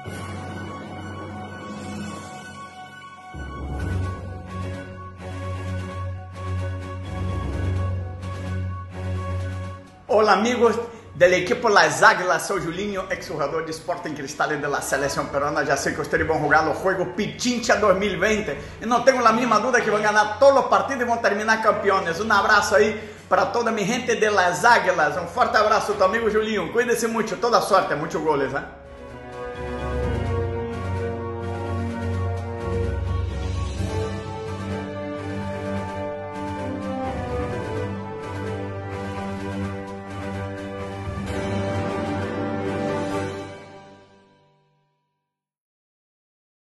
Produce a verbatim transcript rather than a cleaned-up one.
Hola amigos del equipo Las Águilas, soy Julinho, exjugador de Sporting Cristal de la selección peruana. Ya sé que ustedes van a jugar los Juegos Pichincha dos mil veinte y no tengo la misma duda que van a ganar todos los partidos y van a terminar campeones. Un abrazo ahí para toda mi gente de Las Águilas, un fuerte abrazo, tu amigo Julinho, cuídense mucho, toda suerte, muchos goles, ¿eh?